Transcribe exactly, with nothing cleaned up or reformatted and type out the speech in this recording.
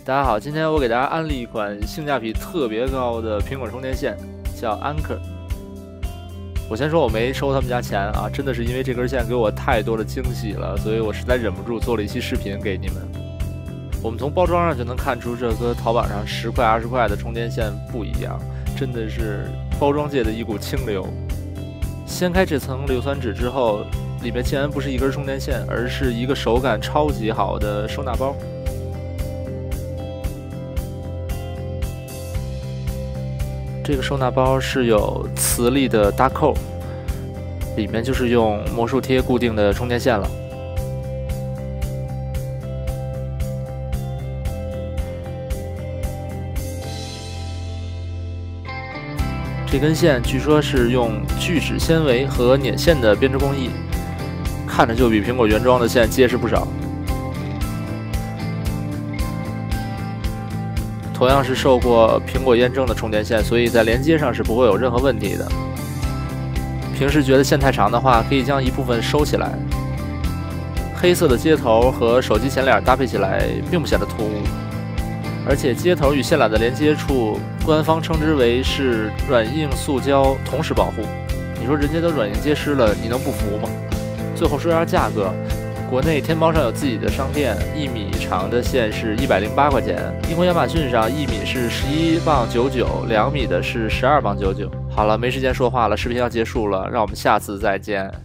大家好，今天我给大家安利一款性价比特别高的苹果充电线，叫 Anker。我先说我没收他们家钱啊，真的是因为这根线给我太多的惊喜了，所以我实在忍不住做了一期视频给你们。我们从包装上就能看出，这和淘宝上十块、二十块的充电线不一样，真的是包装界的一股清流。掀开这层硫酸纸之后，里面竟然不是一根充电线，而是一个手感超级好的收纳包。这个收纳包是有磁力的搭扣，里面就是用魔术贴固定的充电线了。这根线据说是用聚酯纤维和捻线的编织工艺，看着就比苹果原装的线结实不少。同样是受过苹果验证的充电线，所以在连接上是不会有任何问题的。平时觉得线太长的话，可以将一部分收起来。黑色的接头和手机前脸搭配起来并不显得突兀，而且接头与线缆的连接处，官方称之为是软硬塑胶同时保护。你说人家都软硬皆施了，你能不服吗？最后说一下价格。国内天猫上有自己的商店，一米长的线是一百零八块钱。英国亚马逊上一米是十一磅九九，两米的是十二磅九九。好了，没时间说话了，视频要结束了，让我们下次再见。